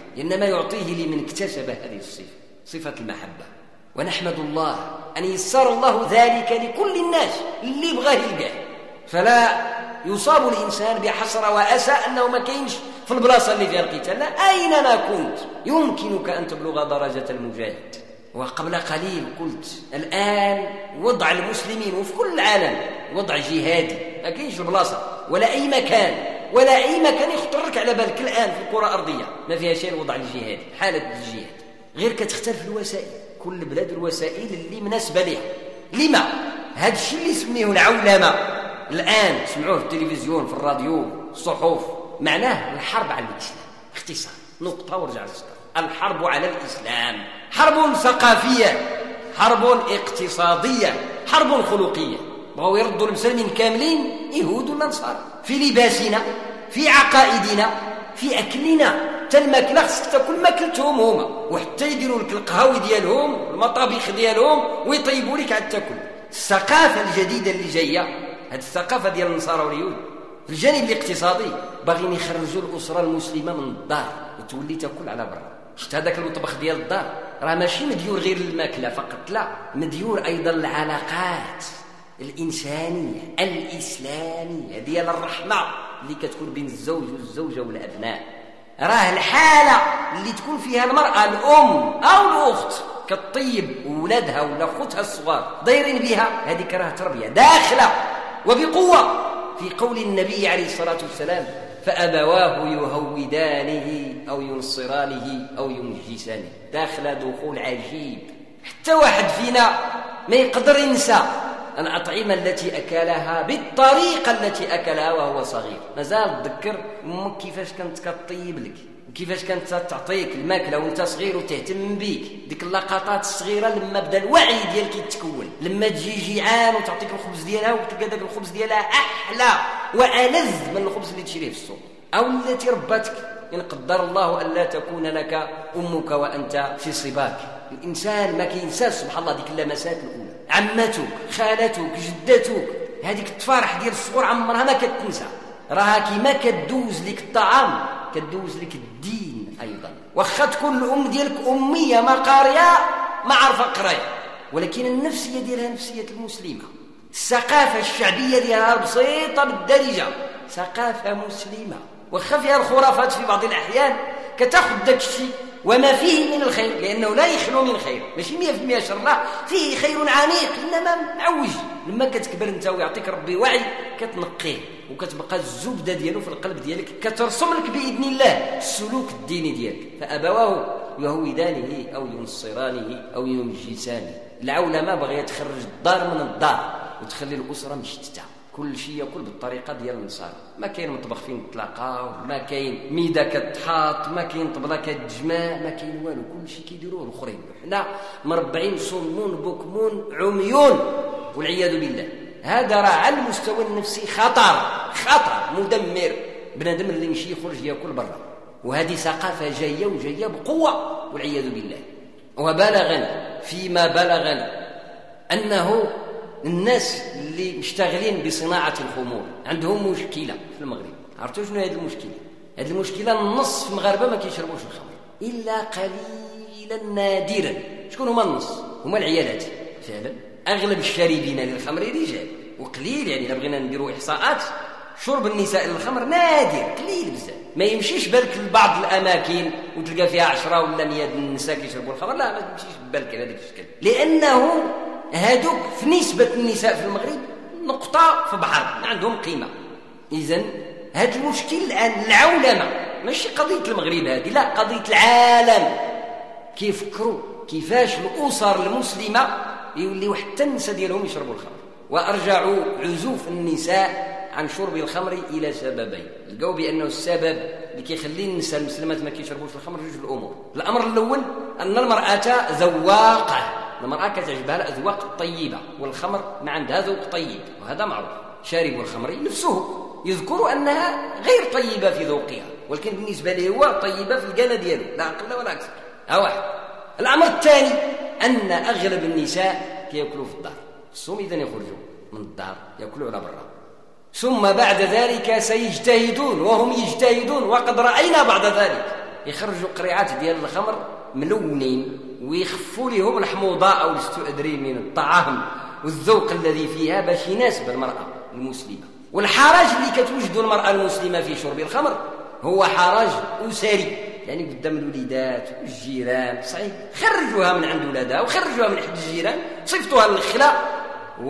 إنما يعطيه لمن اكتسب هذه الصفة، صفة المحبة. ونحمد الله أن يسر الله ذلك لكل الناس اللي بغاه يلقاه، فلا يصاب الإنسان بحسرة وأسى أنه ما كاينش في البلاصة اللي فيها القتال. لا، أينما كنت يمكنك أن تبلغ درجة المجاهد. وقبل قليل قلت الآن وضع المسلمين وفي كل العالم وضع جهادي، ما كاينش البلاصة ولا أي مكان ولا أي مكان يخطر لك على بالك الآن في الكرة الأرضية ما فيها شيء الوضع الجهادي، حالة الجهاد. غير كتختلف الوسائل، كل بلاد الوسائل اللي مناسبة لها. لما؟ هذا الشيء اللي يسميه العولمة الآن سمعوه في التلفزيون في الراديو في الصحف، معناه الحرب على الإسلام. اختصار نقطة ورجع للسطر. الحرب على الإسلام حرب ثقافية، حرب اقتصادية، حرب خلقية. بغاو يردوا المسلمين كاملين يهود والنصارى في لباسنا، في عقائدنا، في أكلنا. حتى الماكله خصك تاكل ماكلتهم هما، وحتى يديروا لك القهاوي ديالهم المطابخ ديالهم ويطيبوا لك عاد تاكل. الثقافة الجديدة اللي جاية، هذه الثقافة ديال النصارى واليهود في الجانب الاقتصادي باغيين يخرجوا الأسرة المسلمة من الدار وتولي تاكل على برا. شفت هذاك المطبخ ديال الدار راه ماشي مديور غير الماكله فقط، لا، مديور ايضا العلاقات الانسانيه الاسلاميه ديال الرحمه اللي كتكون بين الزوج والزوجه والابناء. راه الحاله اللي تكون فيها المراه الام او الاخت كطيب ولادها ولا خوتها الصغار دايرين بها، هذيك راه تربيه داخله وبقوه في قول النبي عليه الصلاه والسلام: فأبواه يهودانه أو ينصرانه أو يمجسانه. داخل دخول عجيب. حتى واحد فينا ما يقدر ينسى الأطعمة التي أكلها بالطريقة التي أكلها وهو صغير. مازال تذكر أمك كيفاش كانت كتطيب لك، وكيفاش كانت تعطيك الماكلة وانت صغير وتهتم بيك. ديك اللقطات الصغيرة لما بدا الوعي ديالك يتكون، لما تجي جيعان وتعطيك الخبز ديالها وتلقى داك الخبز ديالها أحلى وألذ من الخبز اللي تشريه في السوق، أو التي ربتك إن قدر الله ألا تكون لك أمك وأنت في صباك. الإنسان ما كينساش سبحان الله ديك اللمسات الأولى. عمتك، خالتك، جدتك، هذيك التفارح ديال الصغور عمرها ما كتنسى. راها كيما كدوز لك الطعام كدوز لك الدين أيضا. واخا تكون الأم ديالك أمية ما قارية ما عارفة قراية، ولكن النفسية ديالها نفسية المسلمة. الثقافة الشعبية ديالها بسيطة بالدارجة، ثقافة مسلمة. واخا فيها الخرافات في بعض الأحيان كتاخذ داك الشيء وما فيه من الخير، لأنه لا يخلو من خير، ماشي مية في المية شر، لا، فيه خير عميق إنما معوج. لما كتكبر انت ويعطيك ربي وعي كتنقيه وكتبقى الزبدة ديالو في القلب ديالك كترسم لك بإذن الله السلوك الديني ديالك. فأبواه يهودانه أو ينصرانه أو يمجسانه. العولمة بغيت تخرج الدار من الدار وتخلي الأسرة مشتتة، كل شيء ياكل بالطريقه ديال النصارى. ما كاين مطبخ فين تلاقاو، ما كاين ميده كتحاط، ما كاين طبله كتجمع، ما كاين والو، كل شيء كيديروه الاخرين. حنا مربعين صمون بكمون عميون والعياذ بالله. هذا راه على المستوى النفسي خطر خطر مدمر. بنادم اللي يمشي يخرج ياكل برا، وهذه ثقافه جايه وجايه بقوه والعياذ بالله. وبلغنا فيما بلغنا انه الناس اللي مشتغلين بصناعة الخمور عندهم مشكلة في المغرب. عرفتوا شنو هذه المشكلة؟ هذه المشكلة النصف المغاربة ما كيشربوش الخمر إلا قليلا نادرا. شكون هما النص؟ هما العيالات فعلا. أغلب الشاربين للخمر رجال، وقليل يعني إلا بغينا نديروا إحصاءات شرب النساء للخمر نادر قليل بزاف. ما يمشيش بالك لبعض الأماكن وتلقى فيها عشرة ولا مية النساء كيشربوا الخمر، لا، ما تمشيش بالك على هذاك الشكل، لأنه هادوك في نسبة النساء في المغرب نقطة في بحر، ما عندهم قيمة. إذن هذا المشكل الآن العولمة ماشي قضية المغرب هذه، لا، قضية العالم. كيفكروا كيفاش الأسر المسلمة يوليو حتى النساء ديالهم يشربوا الخمر. وأرجعوا عزوف النساء عن شرب الخمر إلى سببين. لقوا بأنه السبب اللي كيخلي النساء المسلمات ما كيشربوش الخمر جوج الأمور. الأمر الأول أن المرأة ذواقة، المرأة كتعجبها الأذواق الطيبة، والخمر ما عندها ذوق طيب، وهذا معروف. شارب الخمر نفسه يذكر أنها غير طيبة في ذوقها، ولكن بالنسبة له هو طيبة في القالة دياله، لا أقل ولا أكثر. ها واحد. الأمر الثاني أن أغلب النساء كيأكلوا في الدار، الصوم إذن يخرجوا من الدار يأكلوا على برا، ثم بعد ذلك سيجتهدون وهم يجتهدون، وقد رأينا بعد ذلك يخرجوا قريعات ديال الخمر ملونين ويخفوا لهم الحموضاء أو الاستؤذري من الطعام والذوق الذي فيها باش يناسب المرأة المسلمة. والحرج اللي كتوجد المرأة المسلمة في شرب الخمر هو حرج أسري، يعني قدام الوليدات والجيران. صحيح خرجوها من عند ولادها وخرجوها من حد الجيران، صفتها للخلاء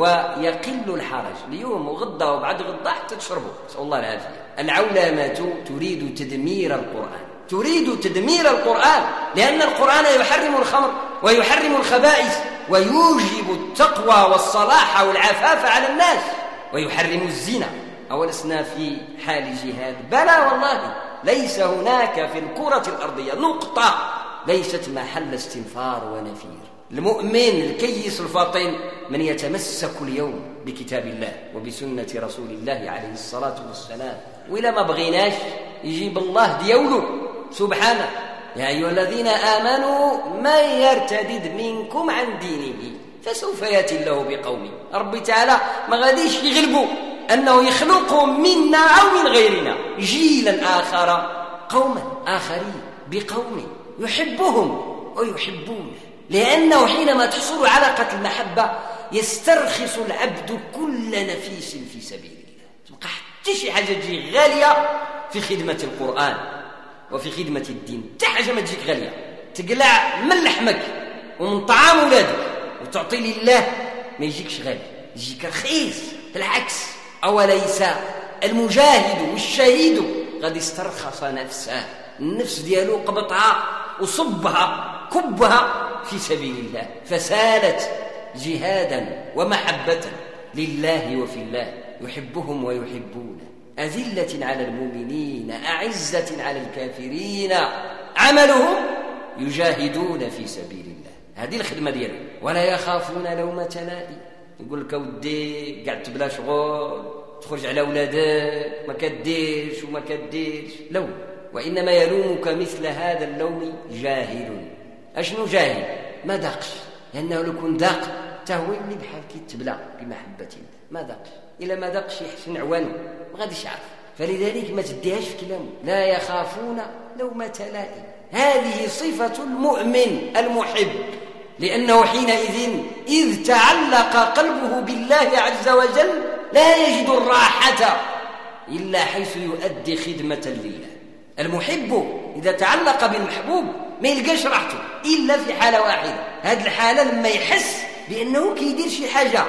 ويقل الحرج اليوم وغدا وبعد غدا حتى تشربوا، نسأل الله العافية. العولمة تريد تدمير القرآن، تريد تدمير القرآن، لأن القرآن يحرم الخمر ويحرم الخبائث ويوجب التقوى والصلاح والعفاف على الناس ويحرم الزنا. أولسنا في حال جهاد؟ بلى والله، ليس هناك في الكرة الأرضية نقطة ليست محل استنفار ونفير. المؤمن الكيس الفطن من يتمسك اليوم بكتاب الله وبسنة رسول الله عليه الصلاة والسلام، وإلا ما بغيناش يجيب الله ديوله سبحانه: يا أيها الذين آمنوا من يرتدد منكم عن دينه فسوف يأتي الله بقوم. ربي تعالى ما غاديش يغلبوا أنه يخلق منا أو من غيرنا جيلا آخر، قوما آخرين بقوم يحبهم ويحبونه، لأنه حينما تحصل علاقة المحبة يسترخص العبد كل نفيس في سبيل الله. تبقى حتى شي حاجة تجي غالية في خدمة القرآن وفي خدمة الدين، حتى حاجة ما تجيك غالية تقلع من لحمك ومن طعام ولادك وتعطي لله ما يجيكش غالي، يجيك رخيص. بالعكس، أوليس المجاهد والشهيد قد استرخص نفسه، النفس ديالو قبطها وصبها كبها في سبيل الله، فسالت جهادا ومحبة لله وفي الله، يحبهم ويحبونه، أذلة على المؤمنين أعزة على الكافرين، عملهم يجاهدون في سبيل الله. هذه الخدمة ديالهم. ولا يخافون لومة لائم، يقول لك ودي قعدت بلا شغل، تخرج على ولادك ما كديرش وما كديرش، لو وإنما يلومك مثل هذا اللوم جاهل. أشنو جاهل؟ ما داقش، لأنه لو كن داق تهوي اللي بحال كي تبلى بمحبة الله، ما داقش. إلا ما داقش يحسن عوانه ما غاديش يعرف، فلذلك ما تديهاش في كلامه. لا يخافون لومة لائم، هذه صفة المؤمن المحب، لأنه حينئذ إذ تعلق قلبه بالله عز وجل لا يجد الراحة إلا حيث يؤدي خدمة لله. المحب إذا تعلق بالمحبوب ما يلقاش راحته إلا في حالة واحدة، هذه الحالة لما يحس بأنه كيدير شي حاجة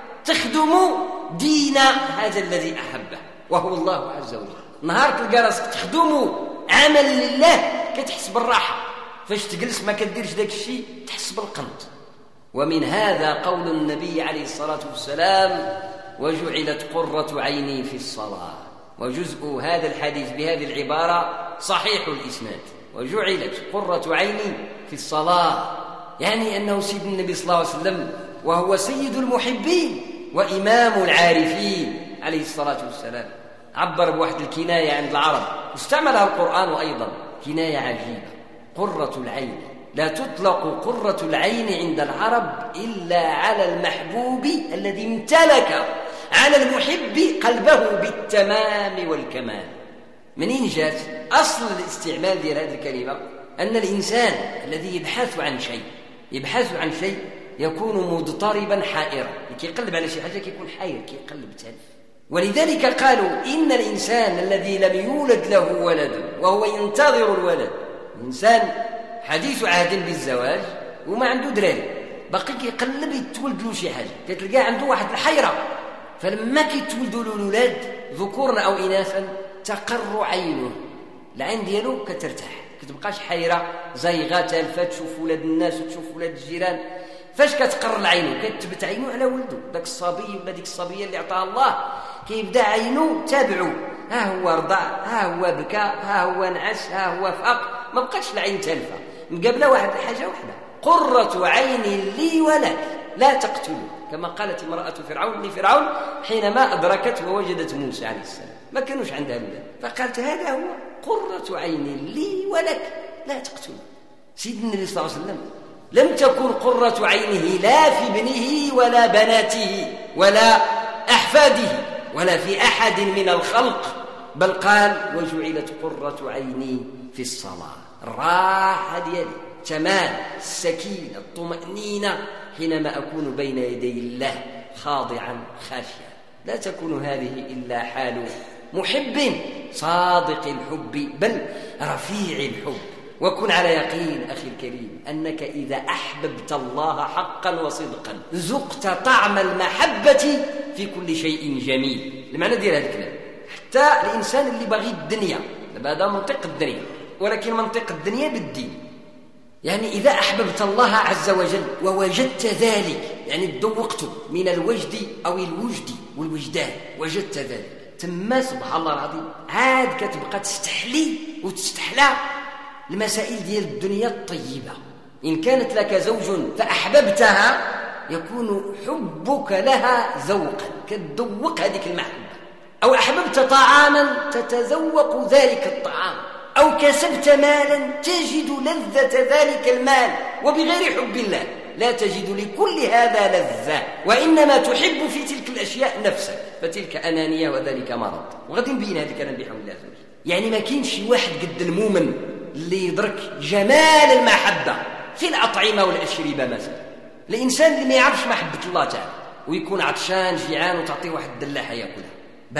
تخدم دين هذا الذي أحبه وهو الله عز وجل. نهار تلقى راسك تخدم عمل لله كتحس بالراحة، فاش تجلس ما كديرش داك الشيء تحس بالقنط. ومن هذا قول النبي عليه الصلاة والسلام: وجعلت قرة عيني في الصلاة. وجزء هذا الحديث بهذه العبارة صحيح الإسناد: وجعلت قرة عيني في الصلاة، يعني أنه سيد النبي صلى الله عليه وسلم وهو سيد المحبين وإمام العارفين عليه الصلاة والسلام عبر بواحد الكناية عند العرب واستعملها القرآن أيضا، كناية عجيبة: قرة العين. لا تطلق قرة العين عند العرب إلا على المحبوب الذي امتلك على المحب قلبه بالتمام والكمال. منين جات أصل الاستعمال ديال هذه الكلمة؟ أن الإنسان الذي يبحث عن شيء يبحث عن شيء يكون مضطربا حائرا، كيقلب على شي حاجة كيكون حائر كيقلب تالف. ولذلك قالوا إن الإنسان الذي لم يولد له ولد وهو ينتظر الولد، إنسان حديث عهد بالزواج وما عنده دراري، باقي كيقلب يتولد له شي حاجة، كتلقاه عنده واحد الحيرة. فلما كيتولدوا له الولاد ذكورا أو إناثا تقر عينه، العين ديالو كترتاح، كتبقاش حيرة زايغة تالفة تشوف ولاد الناس وتشوف ولاد الجيران. فاش كتقر العين كتبت عينه على ولده، داك الصبي ولا ديك الصبية اللي عطاها الله كيبدا عينه تابعه، ها هو رضع، ها هو بكى، ها هو نعس، ها هو فاق، ما بقاش العين تالفة مقابله واحد الحاجة واحدة: قرة عين لي ولك لا تقتلوا، كما قالت امرأة فرعون لفرعون حينما أدركت ووجدت موسى عليه السلام، ما كانوش عندها الولاد، فقالت هذا هو قرة عين لي ولك لا تقتلوا. سيدنا النبي صلى الله عليه وسلم لم تكن قرة عينه لا في ابنه ولا بناته ولا أحفاده ولا في أحد من الخلق بل قال وجعلت قرة عيني في الصلاة. الراحة ديالي، تمام، السكينة، الطمأنينة حينما أكون بين يدي الله خاضعا خاشعا. لا تكون هذه إلا حال محب صادق الحب بل رفيع الحب. وكن على يقين أخي الكريم أنك إذا أحببت الله حقا وصدقا ذقت طعم المحبة في كل شيء جميل. المعنى ديال هذا الكلام حتى الإنسان اللي باغي الدنيا، هذا منطق الدنيا، ولكن منطق الدنيا بالدين. يعني إذا أحببت الله عز وجل ووجدت ذلك، يعني تذوقت من الوجد أو الوجد والوجدان، وجدت ذلك تما سبحان الله العظيم عاد كتبقى تستحلي وتستحلى المسائل ديال الدنيا الطيبة. إن كانت لك زوج فأحببتها يكون حبك لها ذوقا، كتذوق هذيك المحبة. أو أحببت طعاما تتذوق ذلك الطعام، أو كسبت مالا تجد لذة ذلك المال، وبغير حب الله لا تجد لكل هذا لذة، وإنما تحب في تلك الأشياء نفسك، فتلك أنانية وذلك مرض. وغادي نبين هذا الكلام بحول الله. يعني ما كاينش شي واحد قد المؤمن اللي يدرك جمال المحبة في الأطعمة والأشربة مثلا. الإنسان اللي ما يعرفش محبة الله تعالى ويكون عطشان جيعان وتعطيه واحد الدلاحة يأكلها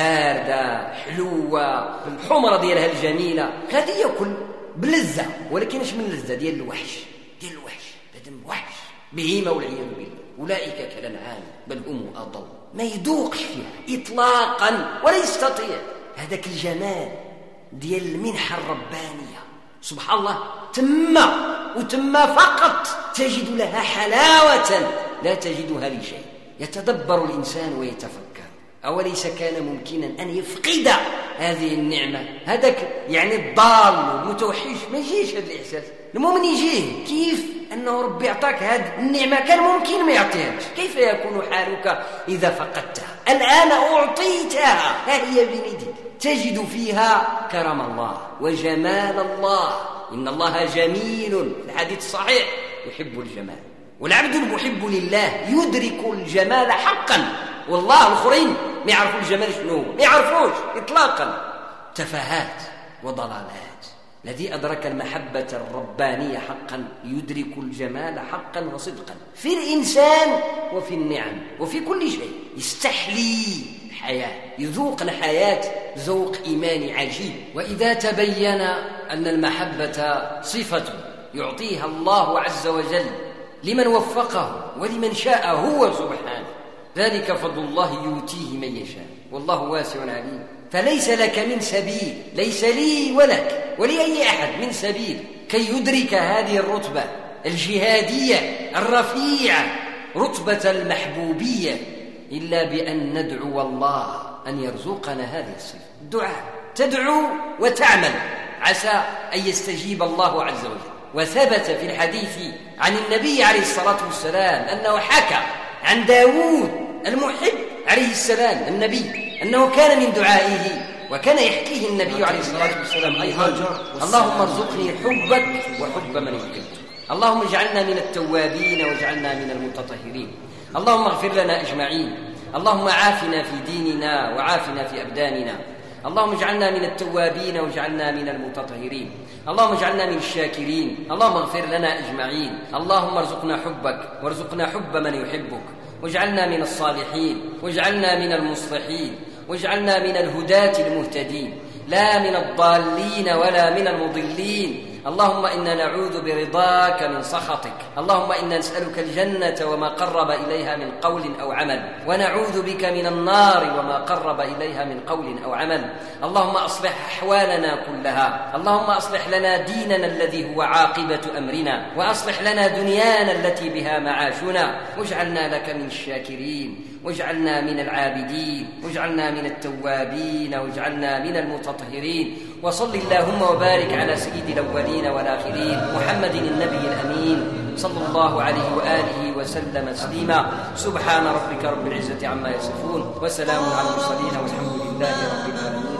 باردة حلوة بالحمرة ديالها الجميلة، هذه يأكل بلذة، ولكن اش من اللذة ديال الوحش، ديال الوحش بدم وحش بهيمة والعياذ بالله. أولئك كالأنعام بل هم أضل. ما يذوقش فيها إطلاقا ولا يستطيع هذاك الجمال ديال المنحة الربانية. سبحان الله، تما وتما فقط تجد لها حلاوة لا تجدها لشيء. يتدبر الإنسان ويتفكر، أوليس كان ممكنا أن يفقد هذه النعمة؟ هذاك يعني الضال المتوحش ما يجيش هذا الإحساس. المؤمن يجيه كيف أنه ربي أعطاك هذه النعمة كان ممكن ما يعطيهاش. كيف يكون حالك إذا فقدتها؟ الآن أعطيتها، ها هي بين يديك، تجد فيها كرم الله وجمال الله. إن الله جميل، الحديث الصحيح يحب الجمال. والعبد المحب لله يدرك الجمال حقا، والله الآخرين ما يعرفوا الجمال شنو، ما يعرفوش إطلاقا، تفاهات وضلالات. الذي أدرك المحبة الربانية حقا يدرك الجمال حقا وصدقا في الإنسان وفي النعم وفي كل شيء. يستحلي الحياة، يذوق الحياة ذوق إيماني عجيب. وإذا تبين أن المحبة صفة يعطيها الله عز وجل لمن وفقه ولمن شاء هو سبحانه، ذلك فضل الله يؤتيه من يشاء والله واسع عليم. فليس لك من سبيل، ليس لي ولك ولأي أحد من سبيل كي يدرك هذه الرتبة الجهادية الرفيعة، رتبة المحبوبية، إلا بأن ندعو الله أن يرزقنا هذه الصفة. الدعاء، تدعو وتعمل عسى أن يستجيب الله عز وجل. وثبت في الحديث عن النبي عليه الصلاة والسلام أنه حكى عن داود المحب عليه السلام النبي أنه كان من دعائه، وكان يحكيه النبي عليه الصلاة والسلام أيضا: اللهم ارزقني حبك وحب من يحبك، اللهم اجعلنا من التوابين واجعلنا من المتطهرين، اللهم اغفر لنا أجمعين، اللهم عافنا في ديننا وعافنا في أبداننا، اللهم اجعلنا من التوابين واجعلنا من المتطهرين، اللهم اجعلنا من الشاكرين، اللهم اغفر لنا أجمعين، اللهم ارزقنا حبك وارزقنا حب من يحبك، واجعلنا من الصالحين واجعلنا من المصلحين واجعلنا من الهداة المهتدين، لا من الضالين ولا من المضلين. اللهم إنا نعوذ برضاك من سخطك، اللهم إنا نسألك الجنة وما قرب إليها من قول أو عمل، ونعوذ بك من النار وما قرب إليها من قول أو عمل. اللهم أصلح أحوالنا كلها، اللهم أصلح لنا ديننا الذي هو عاقبة أمرنا، وأصلح لنا دنيانا التي بها معاشنا، واجعلنا لك من الشاكرين واجعلنا من العابدين واجعلنا من التوابين واجعلنا من المتطهرين. وصل اللهم وبارك على سيد الأولين والآخرين محمد النبي الأمين صلى الله عليه وآله وسلم تسليما. سبحان ربك رب العزة عما يصفون وسلام على المرسلين والحمد لله رب العالمين.